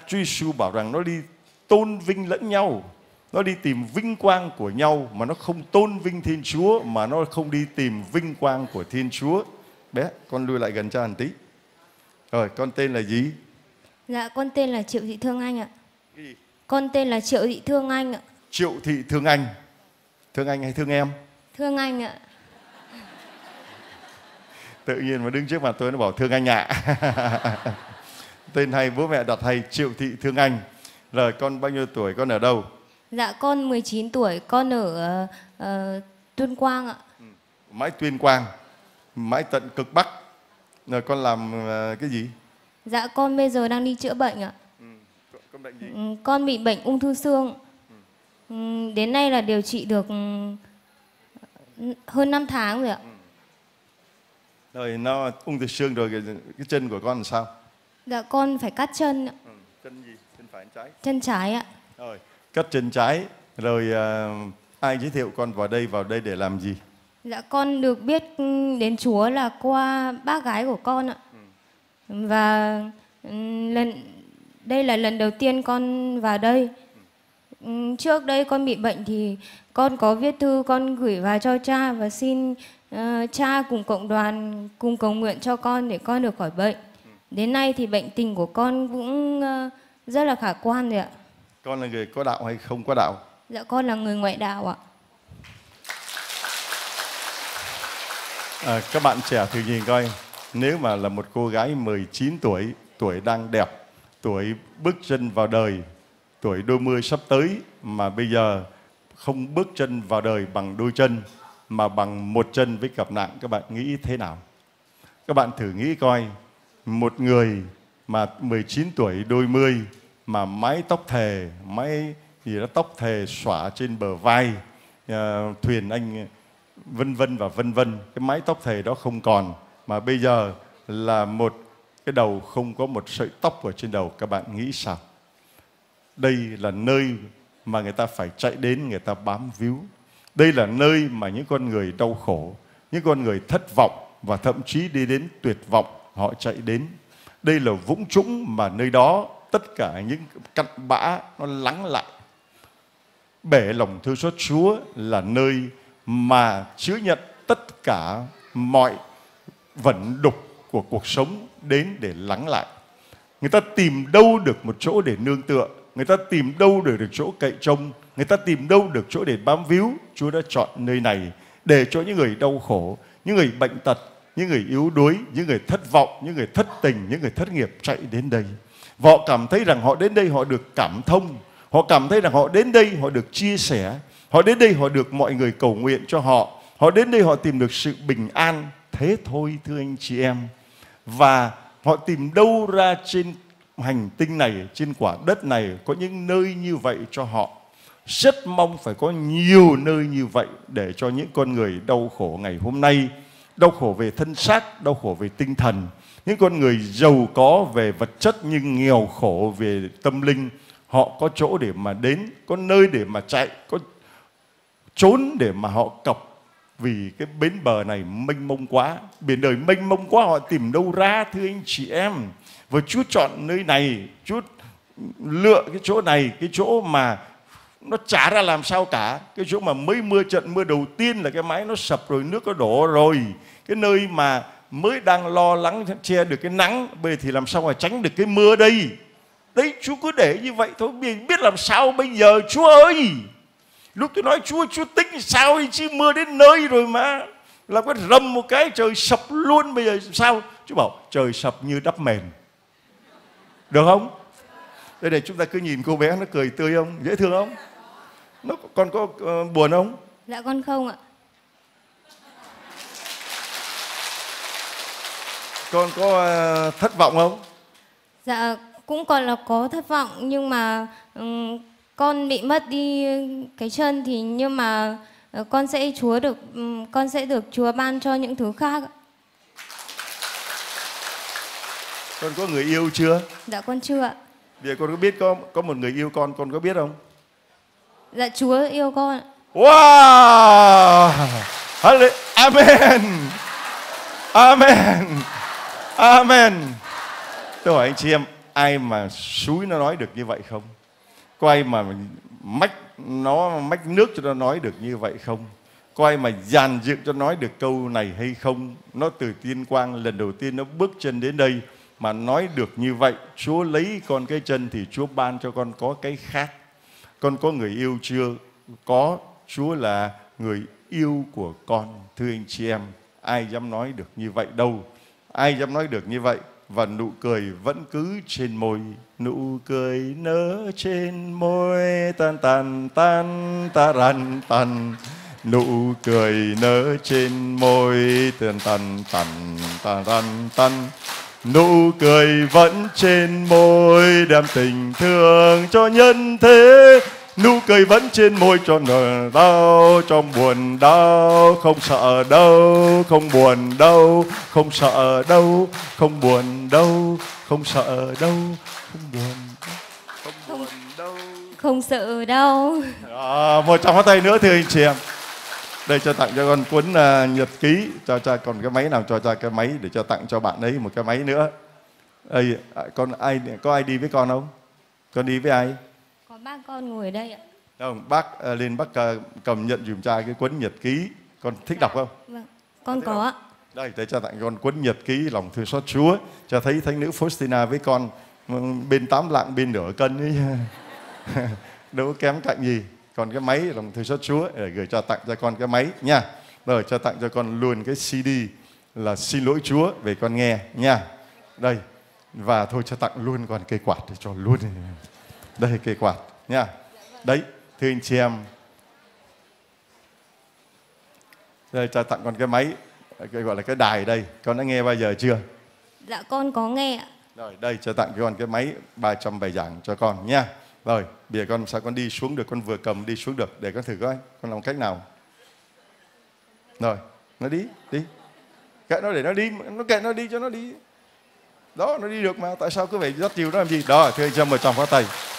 Chúa Giêsu bảo rằng nó đi tôn vinh lẫn nhau, nó đi tìm vinh quang của nhau, mà nó không tôn vinh Thiên Chúa, mà nó không đi tìm vinh quang của Thiên Chúa. Bé, con lui lại gần cha một tí. Rồi, con tên là gì? Dạ, con tên là Triệu Thị Thương Anh ạ. Cái gì? Con tên là Triệu Thị Thương Anh ạ. Triệu Thị Thương Anh. Thương anh hay thương em? Thương Anh ạ. Tự nhiên mà đứng trước mặt tôi nó bảo thương anh ạ. Tên hay, bố mẹ đặt hay, Triệu Thị Thương Anh. Rồi, con bao nhiêu tuổi, con ở đâu? Dạ, con 19 tuổi, con ở Tuyên Quang ạ. Mãi Tuyên Quang, mãi tận cực Bắc. Rồi con làm cái gì? Dạ, con bây giờ đang đi chữa bệnh ạ. Con bệnh gì? Con bị bệnh ung thư xương. Đến nay là điều trị được hơn 5 tháng rồi ạ. Rồi nó ung thư xương rồi, cái chân của con làm sao? Dạ, con phải cắt chân ạ. Chân gì? Chân phải chân trái? Chân trái ạ. Rồi, cắt chân trái. Rồi ai giới thiệu con vào đây để làm gì? Dạ, con được biết đến Chúa là qua bác gái của con ạ. Và đây là lần đầu tiên con vào đây. Trước đây con bị bệnh thì con có viết thư con gửi vào cho cha và xin cha cùng cộng đoàn cùng cầu nguyện cho con để con được khỏi bệnh. Đến nay thì bệnh tình của con cũng rất là khả quan rồi ạ. Con là người có đạo hay không có đạo? Dạ, con là người ngoại đạo ạ. Các bạn trẻ thử nhìn coi, nếu mà là một cô gái 19 tuổi, tuổi đang đẹp, tuổi bước chân vào đời, tuổi đôi mươi sắp tới, mà bây giờ không bước chân vào đời bằng đôi chân, mà bằng một chân với cặp nạng, các bạn nghĩ thế nào? Các bạn thử nghĩ coi, một người mà 19 tuổi đôi mươi, mà mái tóc thề, mái gì đó tóc thề xõa trên bờ vai, thuyền anh vân vân và vân vân, cái mái tóc thề đó không còn, mà bây giờ là một cái đầu không có một sợi tóc ở trên đầu, các bạn nghĩ sao? Đây là nơi mà người ta phải chạy đến, người ta bám víu. Đây là nơi mà những con người đau khổ, những con người thất vọng và thậm chí đi đến tuyệt vọng, họ chạy đến. Đây là vũng trũng mà nơi đó tất cả những cặn bã nó lắng lại. Bể lòng thương xót Chúa là nơi mà chứa nhận tất cả mọi vẩn đục của cuộc sống đến để lắng lại. Người ta tìm đâu được một chỗ để nương tựa, người ta tìm đâu được chỗ cậy trông, người ta tìm đâu được chỗ để bám víu. Chúa đã chọn nơi này để cho những người đau khổ, những người bệnh tật, những người yếu đuối, những người thất vọng, những người thất tình, những người thất nghiệp chạy đến đây. Và họ cảm thấy rằng họ đến đây họ được cảm thông, họ cảm thấy rằng họ đến đây họ được chia sẻ, họ đến đây họ được mọi người cầu nguyện cho họ, họ đến đây họ tìm được sự bình an. Thế thôi thưa anh chị em. Và họ tìm đâu ra trên hành tinh này, trên quả đất này có những nơi như vậy cho họ. Rất mong phải có nhiều nơi như vậy để cho những con người đau khổ ngày hôm nay, đau khổ về thân xác, đau khổ về tinh thần, những con người giàu có về vật chất nhưng nghèo khổ về tâm linh, họ có chỗ để mà đến, có nơi để mà chạy, có trốn để mà họ cọc. Vì cái bến bờ này mênh mông quá, biển đời mênh mông quá, họ tìm đâu ra thưa anh chị em. Và Chúa chọn nơi này, Chúa lựa cái chỗ này, cái chỗ mà nó chả ra làm sao cả. Cái chỗ mà mới mưa, trận mưa đầu tiên là cái mái nó sập rồi, nước nó đổ rồi. Cái nơi mà mới đang lo lắng che được cái nắng, bây giờ thì làm sao mà tránh được cái mưa đây. Đấy, Chúa cứ để như vậy thôi, biết làm sao bây giờ Chúa ơi. Lúc tôi nói Chúa tính sao đi chứ, mưa đến nơi rồi mà. Làm cái rầm một cái trời sập luôn, bây giờ sao? Chúa bảo trời sập như đắp mền. Được không? Đây này, chúng ta cứ nhìn cô bé nó cười tươi không? Dễ thương không? Nó còn có buồn không? Dạ, con không ạ. Con có thất vọng không? Dạ, cũng còn là có thất vọng, nhưng mà con bị mất đi cái chân thì nhưng mà con sẽ được Chúa ban cho những thứ khác ạ. Con có người yêu chưa? Dạ, con chưa ạ. Bây giờ con có biết có một người yêu con có biết không? Dạ, Chúa yêu con ạ. Wow! Amen! Amen! Amen! Tôi hỏi anh chị em, ai mà xúi nó nói được như vậy không? Có ai mà mách nước cho nó nói được như vậy không? Có ai mà dàn dựng cho nói được câu này hay không? Nó từ tiên quang lần đầu tiên nó bước chân đến đây mà nói được như vậy. Chúa lấy con cái chân thì Chúa ban cho con có cái khác. Con có người yêu chưa? Có. Chúa là người yêu của con. Thưa anh chị em, ai dám nói được như vậy đâu? Ai dám nói được như vậy? Và nụ cười vẫn cứ trên môi. Nụ cười nở trên môi. Tan tan tan ta ran tan. Nụ cười nở trên môi. Tan tan tan ta ran tan. Nụ cười vẫn trên môi, đem tình thương cho nhân thế. Nụ cười vẫn trên môi cho nở đau, cho buồn đau. Không sợ đâu, không buồn đâu, không sợ đâu, không buồn đâu, không sợ đâu, không buồn đâu, không buồn đâu, Không sợ đâu. một tràng pháo tay nữa thưa anh chị em. Đây cho tặng cho con cuốn nhật ký, cho cha còn cái máy nào, cho cha cái máy để cho tặng cho bạn ấy một cái máy nữa. Đây, có ai đi với con không? Con đi với ai? Có ba con ngồi ở đây ạ. Không, bác lên bác cầm nhận dùm cha cái cuốn nhật ký. Con thích đọc không? Vâng, con có ạ. Đây, để cho tặng con cuốn nhật ký lòng thương xót Chúa. Cho thấy thánh nữ Faustina với con bên 8 lạng bên nửa cân ấy. Đâu có kém cạnh gì. Còn cái máy lòng thương xót Chúa để gửi cho tặng cho con cái máy nha. Rồi cho tặng cho con luôn cái CD là Xin lỗi Chúa về con nghe nha. Đây. Và thôi cho tặng luôn còn cây quạt để cho luôn. Đây cây quạt nha. Đấy, thưa anh chị em. Đây cho tặng con cái máy, cái gọi là cái đài đây. Con đã nghe bao giờ chưa? Dạ con có nghe ạ. Rồi đây cho tặng cho con cái máy 300 bài giảng cho con nha. Rồi, bây giờ con sao con đi xuống được, con vừa cầm đi xuống được, để con thử coi, con làm cách nào. Rồi, nó đi. Kệ nó để nó đi, kệ nó đi cho nó đi. Đó, nó đi được mà, tại sao cứ phải dắt chiều nó làm gì? Đó, thưa anh chị em, một tràng pháo tay.